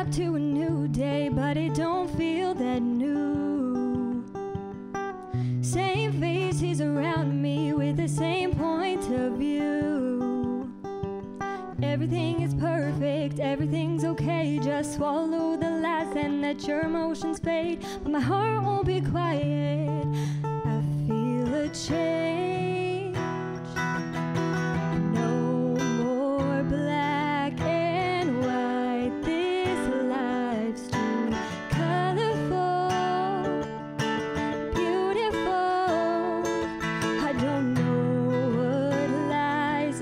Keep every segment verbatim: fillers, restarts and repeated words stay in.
up to a new day, but it don't feel that new. Same faces around me with the same point of view. Everything is perfect, everything's okay. Just swallow the lies and let your emotions fade. But my heart won't be quiet. I feel a change. No more black and white. This life's too colorful, beautiful. I don't know what lies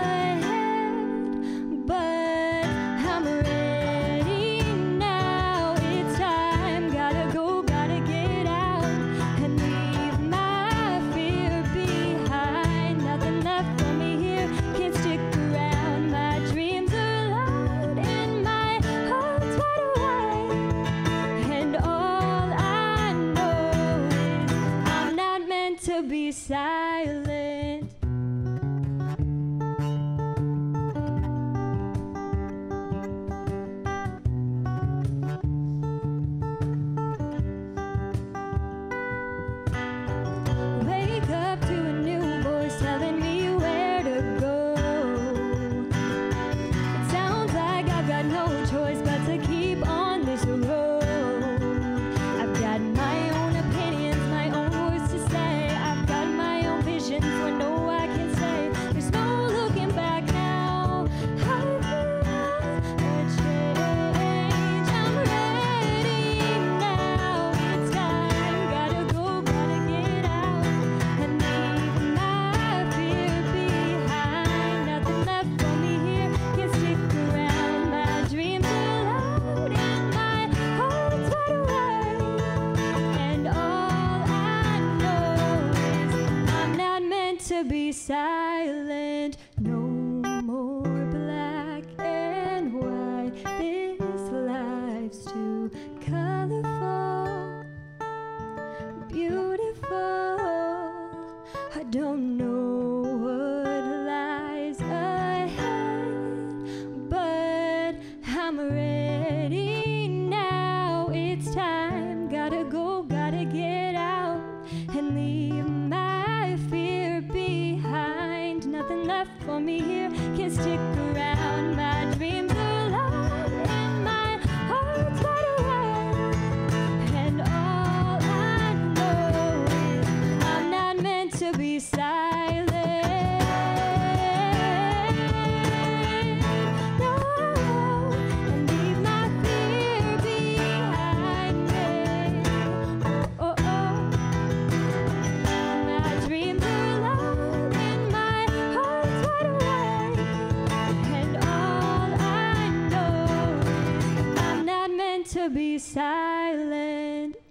ahead, but I'm ready now. It's time, gotta go, gotta get out and leave my fear behind. Nothing left for me here, can't stick around. My dreams are loud and my heart's wide awake, and all I know is I'm not meant to be silent. Wake up to a new voice telling me where to go. It sounds like I've got no choice but to keep on this road. I've got my own opinions, my own words to say. I've got my own visions when no I can say. There's no looking back now. I feel a change. I'm ready now. It's time. Gotta go, gotta get out and leave my fear behind. Nothing left for me here, can't stick around. My dreams are loud and my heart's wide awake, and all I know is I'm not meant to be silent. No more black and white. This life's too colorful, beautiful. I don't know what lies ahead, but I'm ready now. It's time, gotta go, gotta get out and leave my fear behind. Nothing left for me here, can't stick around. My dreams are loud and my heart's wide awake, and all I know is I'm not meant to be silent. No, and leave my fear behind me. Oh, oh, oh. My dreams are loud and my heart's wide awake, and all I know is I'm not meant to be silent.